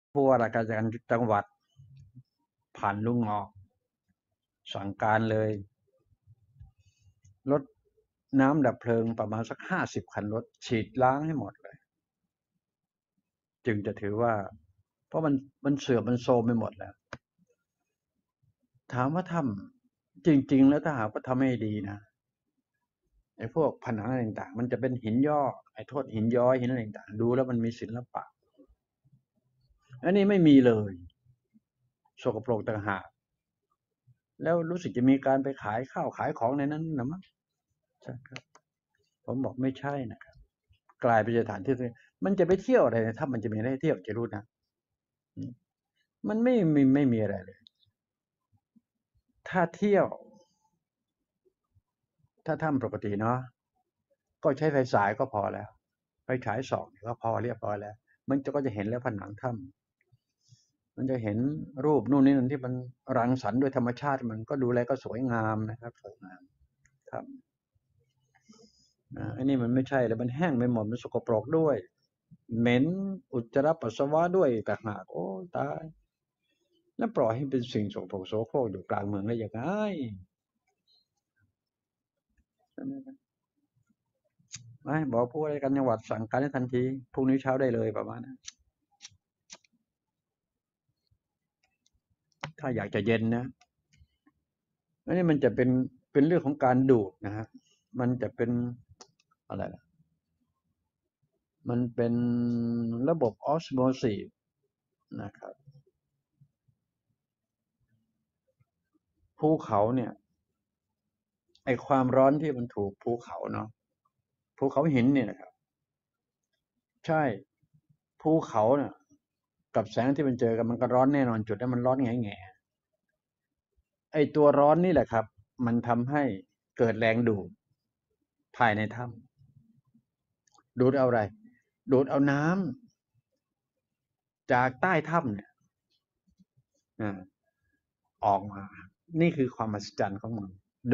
ผู้ว่าราชการจังหวัดผ่านลุงออกสั่งการเลยรถน้ำดับเพลิงประมาณสัก50 คันรถฉีดล้างให้หมดเลยจึงจะถือว่าเพราะมันเสื่อมมันโทรมไปหมดแล้วถามว่าทำจริงๆแล้วถ้าหากว่าทำให้ดีนะไอ้พวกผนังอะไรต่างๆมันจะเป็นหินย่อไอ้โทษหินย้อยหินอะไรต่างๆดูแล้วมันมีศิลปะอันนี้ไม่มีเลยสกปรกต่างหากแล้วรู้สึกจะมีการไปขายข้าวขายของในนั้นนะมั้งใช่ครับผมบอกไม่ใช่นะครับกลายเป็นสถานที่มันจะไปเที่ยวอะไรถ้ามันจะมีอะไรให้เที่ยวจะรู้นะมันไม่มีอะไรเลยถ้าเที่ยวถ้าทำปกติเนาะก็ใช้ไฟฉายก็พอแล้วไฟฉายส่องก็พอเรียบร้อยแล้วมันก็จะเห็นแล้วผนังถ้ำมันจะเห็นรูปนู่นนี่นั่นที่มันรังสรรค์ด้วยธรรมชาติมันก็ดูแลก็สวยงามนะครับสวยงามครับอันนี้มันไม่ใช่เลยมันแห้งไปหมดมันสกปรกด้วยเหม็นอุจจาระปัสสาวะด้วยต่างหากโอ้ตายแล้วปล่อยให้เป็นสิ่งสกปรกโสโครกอยู่กลางเมืองได้ยังไงไม่บอกผู้ว่าราชการจังหวัดสั่งการให้ทันทีพรุ่งนี้เช้าได้เลยประมาณนั้นถ้าอยากจะเย็นนะอันนี้มันจะเป็นเรื่องของการดูดนะฮะมันจะเป็นอะไรล่ะมันเป็นระบบออสโมซิสนะครับภูเขาเนี่ยไอความร้อนที่มันถูกภูเขาเนาะภูเขาหินเนี่ยนะครับใช่ภูเขาเนี่ยกับแสงที่มันเจอกันมันก็ร้อนแน่นอนจุดนั้นมันร้อนแง่แง่ไอตัวร้อนนี่แหละครับมันทำให้เกิดแรงดูดภายในถ้ำดูดเอาอะไรดูดเอาน้ำจากใต้ถ้ำเนี่ยออกมานี่คือความมหัศจรรย์ของมัน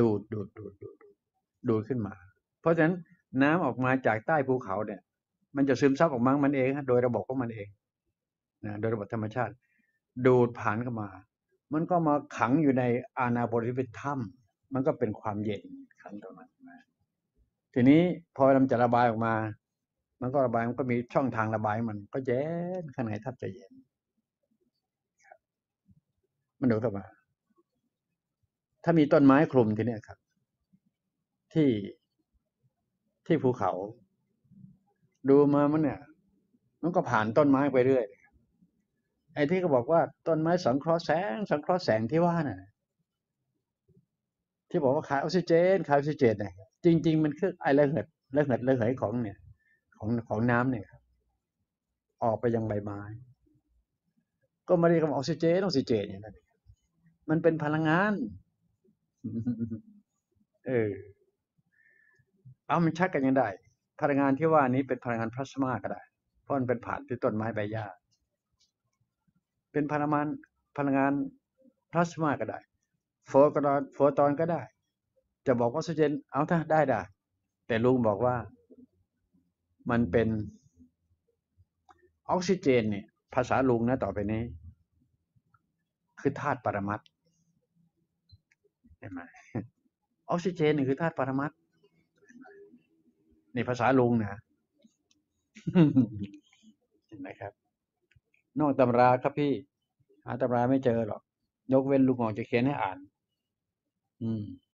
ดูดขึ้นมาเพราะฉะนั้นน้ำออกมาจากใต้ภูเขาเนี่ยมันจะซึมซับออกมามันเองโดยระบบของมันเองนะโดยระบบธรรมชาติดูดผ่านเข้ามามันก็มาขังอยู่ในอาณาบริเวณถ้ำมันก็เป็นความเย็นขังตรงนั้นทีนี้พอมันจะระบายออกมามันก็ระบายมันก็มีช่องทางระบายมันก็เย็นข้างในทับจะเย็นมันดูดเข้ามาถ้ามีต้นไม้คลุมทีนี้ครับที่ที่ภูเขาดูมามันเนี่ยมันก็ผ่านต้นไม้ไปเรื่อยไอ้ที่เขาบอกว่าต้นไม้สังเคราะห์แสงที่ว่าน่ะที่บอกว่าขายออกซิเจนเนี่ยจริงๆมันคือไอระเหยของเนี่ยของน้ำเนี่ยออกไปยังใบไม้ก็ไม่ได้คำว่าออกซิเจนอย่างนั้นมันเป็นพลังงานเออเอามันชัดกันยังได้พลังงานที่ว่านี้เป็นพลังงานพลาสมาก็ได้เพราะมันเป็นผ่านที่ต้นไม้ใบหญ้าเป็นพลังงานพลาสมาก็ได้โฟตอนก็ได้จะบอกว่าออกซิเจนเอาถ้าได้แต่ลุงบอกว่ามันเป็นออกซิเจนเนี่ยภาษาลุงนะต่อไปนี้คือธาตุปรมัตถ์เห็นไหมออกซิเจนนี่คือธาตุปรมัตถ์ในภาษาลุงนะเห็นไหมครับนอกตำราครับพี่หาตำราไม่เจอหรอกยกเว้นลุงออกจะเขียนให้อ่านอืม